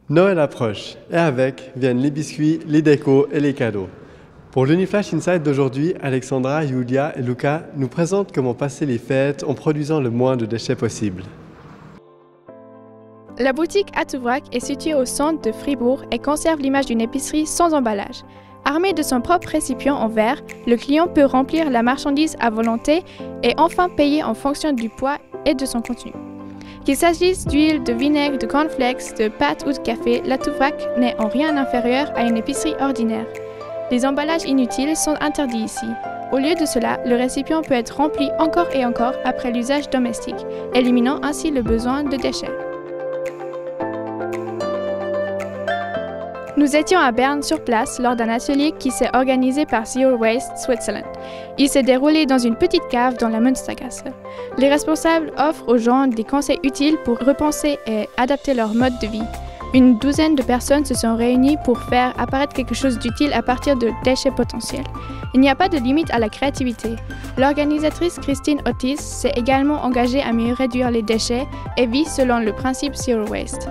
Noël approche et avec viennent les biscuits, les décos et les cadeaux. Pour l'Uniflash Inside d'aujourd'hui, Alexandra, Julia et Luca nous présentent comment passer les fêtes en produisant le moins de déchets possible. La boutique à Touvrac est située au centre de Fribourg et conserve l'image d'une épicerie sans emballage. Armé de son propre récipient en verre, le client peut remplir la marchandise à volonté et enfin payer en fonction du poids et de son contenu. Qu'il s'agisse d'huile, de vinaigre, de cornflakes, de pâtes ou de café, la Touvrac n'est en rien inférieure à une épicerie ordinaire. Les emballages inutiles sont interdits ici. Au lieu de cela, le récipient peut être rempli encore et encore après l'usage domestique, éliminant ainsi le besoin de déchets. Nous étions à Berne sur place lors d'un atelier qui s'est organisé par Zero Waste Switzerland. Il s'est déroulé dans une petite cave dans la Münstergasse. Les responsables offrent aux gens des conseils utiles pour repenser et adapter leur mode de vie. Une douzaine de personnes se sont réunies pour faire apparaître quelque chose d'utile à partir de déchets potentiels. Il n'y a pas de limite à la créativité. L'organisatrice Christine Otis s'est également engagée à mieux réduire les déchets et vit selon le principe Zero Waste.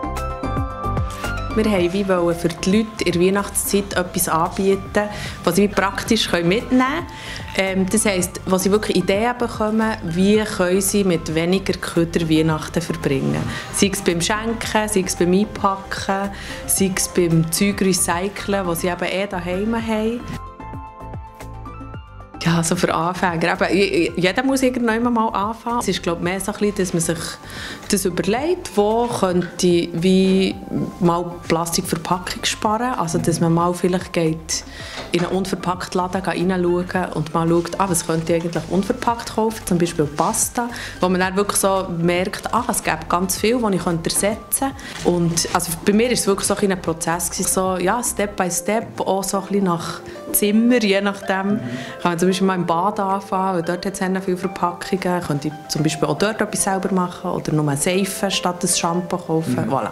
Wir wollten für die Leute in der Weihnachtszeit etwas anbieten, was sie praktisch mitnehmen können. Das heisst, wo sie wirklich Ideen bekommen, wie können sie mit weniger Köder Weihnachten verbringen. Sei es beim Schenken, sei es beim Einpacken, sei es beim Zeug recyceln, das sie eben daheim haben. Ja, also für Anfänger. Eben, jeder muss irgendwann mal anfangen. Es ist, glaube ich, mehr so ein bisschen, dass man sich das überlegt, wo könnte wie mal Plastikverpackung sparen. Also, dass man mal vielleicht geht in einen unverpackten Laden reinschauen und mal schaut, was könnte ich eigentlich unverpackt kaufen, zum Beispiel Pasta, wo man dann wirklich so merkt, es gibt ganz viel, was ich ersetzen könnte. Und also bei mir war es wirklich so ein Prozess, so, ja, Step by Step, auch so ein bisschen nach Zimmer, je nachdem. Kann man zum Beispiel mal im Bad anfangen, weil dort hat es viele Verpackungen. Könnte ich zum Beispiel auch dort etwas selber machen oder nur eine Seife statt ein Shampoo kaufen. Voilà.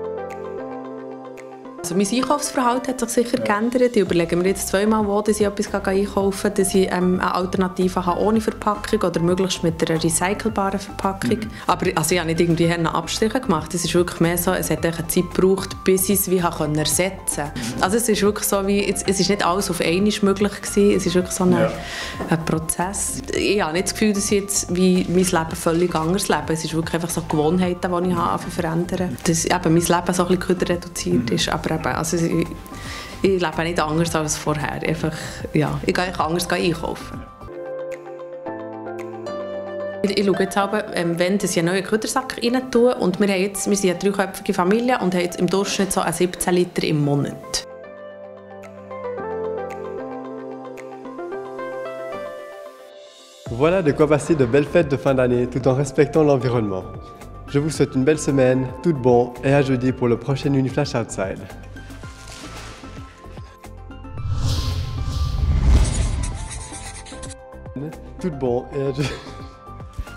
Also mein Einkaufsverhalten hat sich sicher geändert. Ich überlege mir jetzt zweimal, wo ich etwas einkaufen kann, dass ich eine Alternative habe ohne Verpackung oder möglichst mit einer recycelbaren Verpackung. Aber also ich habe nicht irgendwie einen Abstriche gemacht. Es ist wirklich mehr so, es hat eine Zeit gebraucht, bis ich es wie ersetzen konnte. Also es ist wirklich so, wie, es ist nicht alles auf einmal möglich gewesen. Es ist wirklich so ein Prozess. Ich habe nicht das Gefühl, dass ich jetzt wie mein Leben völlig anders lebe. Es ist wirklich einfach so Gewohnheiten, die ich habe, verändern. Dass eben mein Leben so ein bisschen reduziert ist. Aber also ich lebe nicht anders als vorher. Einfach, ja, ich gehe anders einkaufen. Ich schaue jetzt aber, wenn ich einen neuen Ködersack rein tue. Und wir sind eine dreiköpfige Familie und haben jetzt im Durchschnitt so 17 Liter im Monat. Voilà de quoi passer de belles fêtes de fin d'année tout en respectant l'environnement. Je vous souhaite une belle semaine, tout de bon et à jeudi pour le prochain Uniflash Outside. Tout de bon et à jeudi.